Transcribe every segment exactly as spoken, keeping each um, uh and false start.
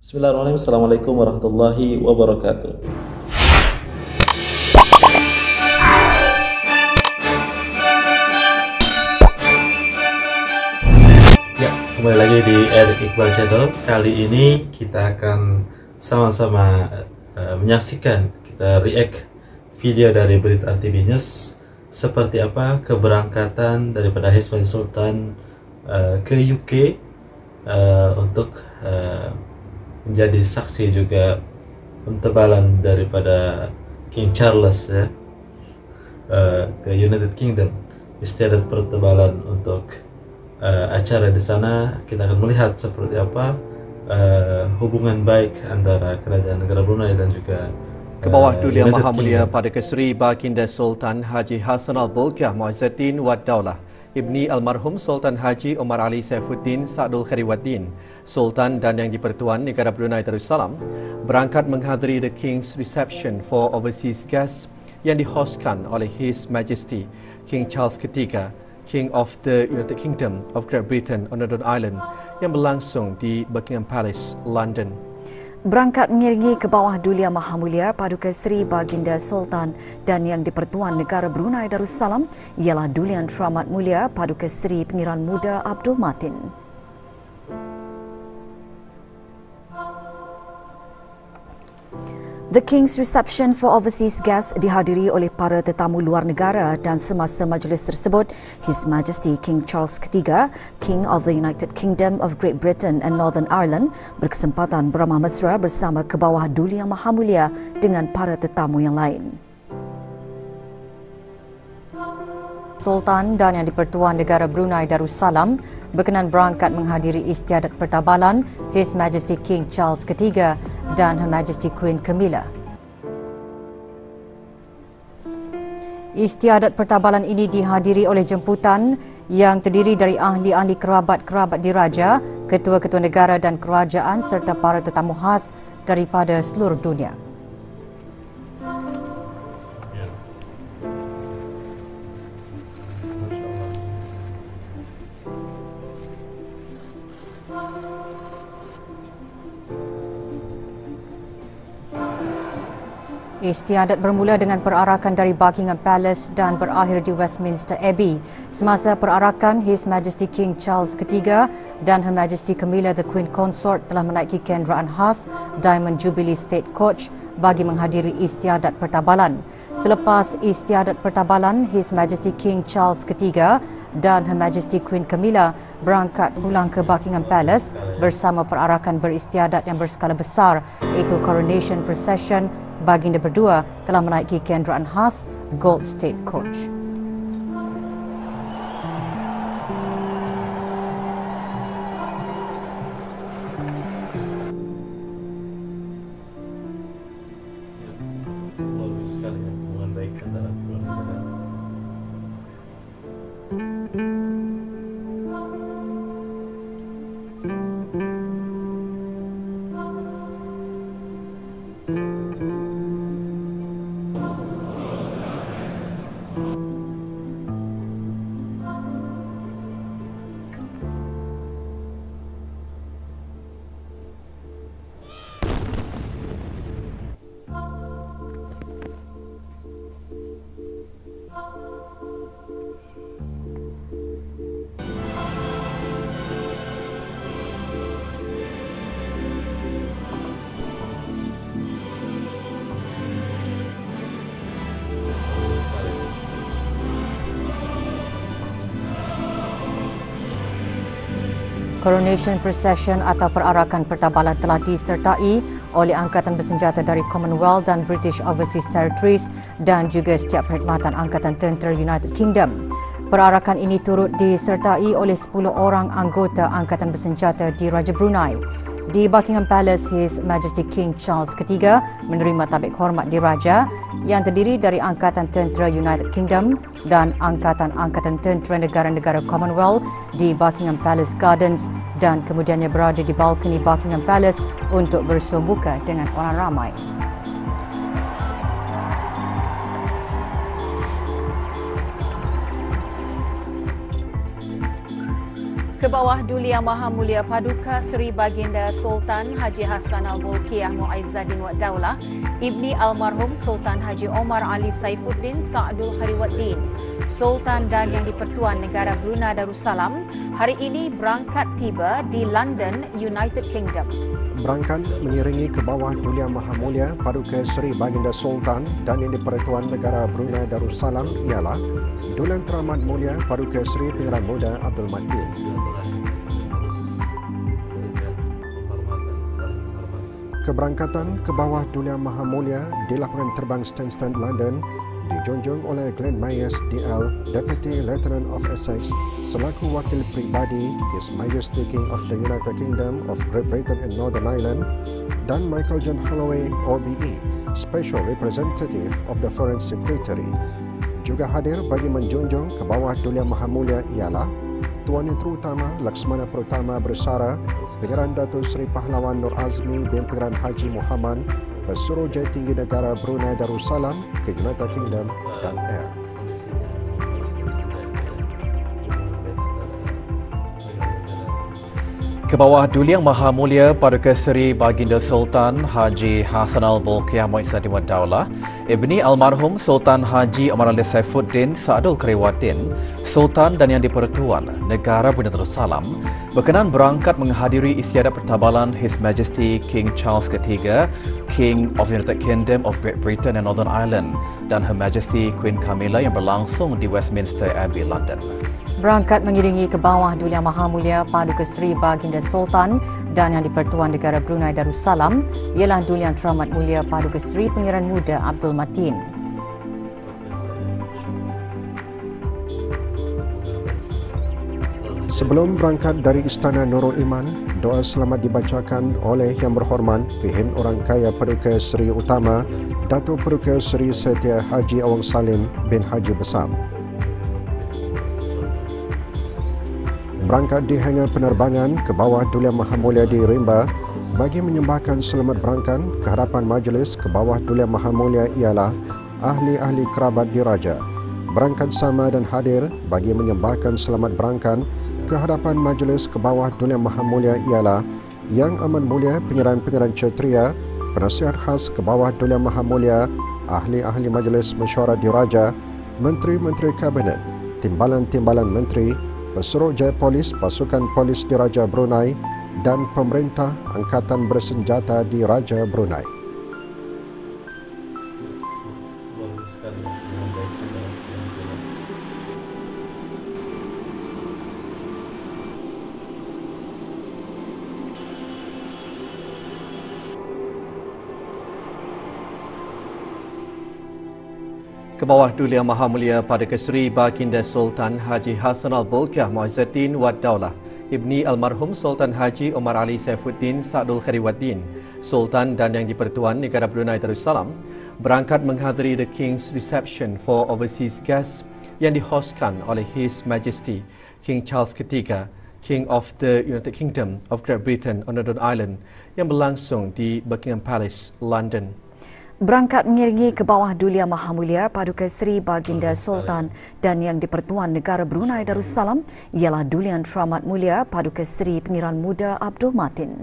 Bismillahirrahmanirrahim. Assalamualaikum warahmatullahi wabarakatuh. Ya, kembali lagi di Eric Iqbal Channel. Kali ini kita akan sama-sama uh, menyaksikan, kita react video dari Berita R T V News seperti apa keberangkatan daripada His Majesty Sultan uh, ke U K uh, untuk uh, menjadi saksi juga pentebalan daripada King Charles ya, uh, ke United Kingdom. Istiadat pertebalan untuk uh, acara di sana. Kita akan melihat seperti apa uh, hubungan baik antara Kerajaan Negara Brunei dan juga ke bawah Dulia Maha Mulia Paduka Seri Baginda Sultan Haji Hassanal Bolkiah Muizzuddin Wad Daulah Ibni Almarhum Sultan Haji Omar Ali Saifuddin Sa'dul Khairuddin, Sultan dan Yang di-Pertuan Negara Brunei Darussalam, berangkat menghadiri the King's Reception for Overseas Guests yang dihostkan oleh His Majesty King Charles ketiga, King of the United Kingdom of Great Britain on Northern Ireland, yang berlangsung di Buckingham Palace, London. Berangkat mengiringi ke bawah Dulia Maha Mulia Paduka Seri Baginda Sultan dan Yang di-Pertuan Negara Brunei Darussalam ialah Dulian Teramat Mulia Paduka Seri Pengiran Muda Abdul Matin. The King's Reception for Overseas Guests dihadiri oleh para tetamu luar negara dan semasa majlis tersebut, His Majesty King Charles ketiga, King of the United Kingdom of Great Britain and Northern Ireland, berkesempatan beramah mesra bersama ke bawah Dulia Maha Mulia dengan para tetamu yang lain. Sultan dan Yang di-Pertuan Negara Brunei Darussalam berkenan berangkat menghadiri istiadat pertabalan His Majesty King Charles ketiga dan Her Majesty Queen Camilla. Istiadat pertabalan ini dihadiri oleh jemputan yang terdiri dari ahli-ahli kerabat-kerabat diraja, ketua-ketua negara dan kerajaan serta para tetamu khas daripada seluruh dunia. Istiadat bermula dengan perarakan dari Buckingham Palace dan berakhir di Westminster Abbey. Semasa perarakan, His Majesty King Charles ketiga dan Her Majesty Camilla the Queen Consort telah menaiki kenderaan khas Diamond Jubilee State Coach bagi menghadiri istiadat pertabalan. Selepas istiadat pertabalan, His Majesty King Charles ketiga dan Her Majesty Queen Camilla berangkat pulang ke Buckingham Palace bersama perarakan beristiadat yang berskala besar iaitu Coronation Procession. Baginda berdua telah menaiki kenderaan khas Gold State Coach. Bagus sekali ya, hubungan baik antara kedua negara. Coronation Procession atau perarakan pertabalan telah disertai oleh Angkatan Bersenjata dari Commonwealth dan British Overseas Territories dan juga setiap perkhidmatan Angkatan Tentera United Kingdom. Perarakan ini turut disertai oleh sepuluh orang anggota Angkatan Bersenjata di Raja Brunei. Di Buckingham Palace, His Majesty King Charles ketiga menerima tabik hormat diraja yang terdiri dari Angkatan Tentera United Kingdom dan Angkatan-Angkatan Tentera Negara-Negara Commonwealth di Buckingham Palace Gardens dan kemudiannya berada di balkoni Buckingham Palace untuk bersumbuka dengan orang ramai. Ke bawah Duli Yang Maha Mulia Paduka Seri Baginda Sultan Haji Hassan Al-Bolkiah Muizzaddin Wad Daulah, Ibni Almarhum Sultan Haji Omar Ali Saifuddin Sa'dul Khairuddin, Sultan dan Yang di-Pertuan Negara Brunei Darussalam hari ini berangkat tiba di London, United Kingdom. Berangkat mengiringi ke bawah Duli Yang Maha Mulia Paduka Seri Baginda Sultan dan Yang di-Pertuan Negara Brunei Darussalam ialah Dulian Teramat Mulia Paduka Seri Pengiran Muda Abdul Matin. Keberangkatan ke bawah Duli Yang Maha Mulia di lapangan terbang Stansted, London dijunjung oleh Glenn Myers D L, Deputy Lieutenant of Essex, selaku wakil pribadi His Majesty King of the United Kingdom of Great Britain and Northern Ireland, dan Michael John Holloway O B E, Special Representative of the Foreign Secretary. Juga hadir bagi menjunjung ke bawah Duli Yang Maha Mulia ialah Tuan Yang Terutama Laksmana Perutama Bersara Pengiran Datuk Seri Pahlawan Nur Azmi bin Pengiran Haji Muhammad, Pesuruhjaya Tinggi Negara Brunei Darussalam ke United Kingdom dan Air. Ke bawah Duli Yang Maha Mulia Paduka Seri Baginda Sultan Haji Hassan Al-Bolkiah Muizzaddin Wad Daulah, Ibni Almarhum Sultan Haji Omar Ali Saifuddin Sa'dul Khairuddin, Sultan dan Yang di-Pertuan Negara Brunei Darussalam berkenan berangkat menghadiri istiadat pertabalan His Majesty King Charles ketiga, King of the United Kingdom of Great Britain and Northern Ireland, dan Her Majesty Queen Camilla yang berlangsung di Westminster Abbey, London. Berangkat mengiringi ke bawah Duli Yang Maha Mulia Paduka Seri Baginda Sultan dan Yang di-Pertuan Negara Brunei Darussalam ialah Duli Yang Teramat Mulia Paduka Seri Pengiran Muda Abdul Matin. Sebelum berangkat dari Istana Nurul Iman, doa selamat dibacakan oleh Yang Berhormat Pihim Orang Kaya Paduka Seri Utama Datuk Paduka Seri Setia Haji Awang Salim bin Haji Besar. Berangkat di hangar penerbangan ke bawah Duli Yang Maha Mulia di Rimba bagi menyembahkan selamat berangkat ke hadapan majlis ke bawah Duli Yang Maha Mulia ialah ahli-ahli kerabat diraja. Berangkat sama dan hadir bagi menyembahkan selamat berangkat ke hadapan majlis ke bawah Duli Yang Maha Mulia ialah Yang Amat Mulia Pengiran-Pengiran Kshatriya, Penasihat Khas ke bawah Duli Yang Maha Mulia, ahli-ahli majlis mesyuarat diraja, menteri-menteri kabinet, timbalan-timbalan menteri, Pesuruhjaya Polis Pasukan Polis Diraja Brunei dan Pemerintah Angkatan Bersenjata Diraja Brunei. Ke bawah Duli Yang Maha Mulia Paduka Seri Baginda Sultan Haji Hassan Al-Bolkiah Muizzaddin Wad Daulah, Ibni Almarhum Sultan Haji Omar Ali Saifuddin Sa'dul Khairuddin, Sultan dan Yang di-Pertuan Negara Brunei Darussalam berangkat menghadiri the King's Reception for Overseas Guests yang dihostkan oleh His Majesty King Charles ketiga, King of the United Kingdom of Great Britain and Northern Ireland yang berlangsung di Buckingham Palace, London. Berangkat mengiringi ke bawah Duli Yang Maha Mulia Paduka Seri Baginda Sultan dan Yang di-Pertuan Negara Brunei Darussalam ialah Duli Yang Teramat Mulia Paduka Seri Pengiran Muda Abdul Matin.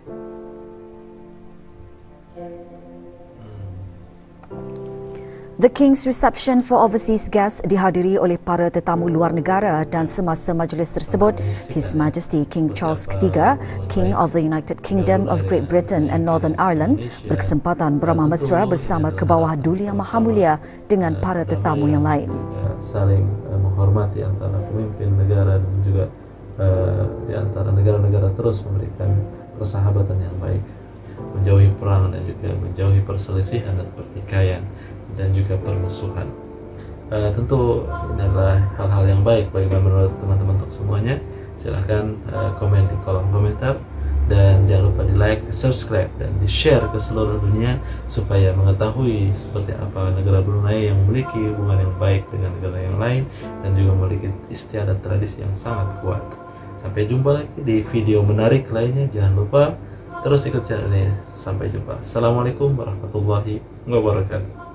The King's Reception for Overseas Guests dihadiri oleh para tetamu luar negara dan semasa majlis tersebut, His Majesty King Charles ketiga, King of the United Kingdom of Great Britain and Northern Ireland, berkesempatan beramah mesra bersama ke bawah Duli Yang Maha Mulia dengan para tetamu yang lain. Saling uh, menghormati antara pemimpin negara dan juga uh, di antara negara-negara terus memberikan persahabatan yang baik, menjauhi perang dan juga menjauhi perselisihan dan pertikaian dan juga permusuhan. Uh, tentu ini adalah hal-hal yang baik bagaimana menurut teman-teman untuk semuanya. Silahkan uh, komen di kolom komentar dan jangan lupa di like, di subscribe dan di share ke seluruh dunia supaya mengetahui seperti apa negara Brunei yang memiliki hubungan yang baik dengan negara yang lain dan juga memiliki istiadat tradisi yang sangat kuat. Sampai jumpa lagi di video menarik lainnya. Jangan lupa terus ikut channel ini. Sampai jumpa. Assalamualaikum warahmatullahi wabarakatuh.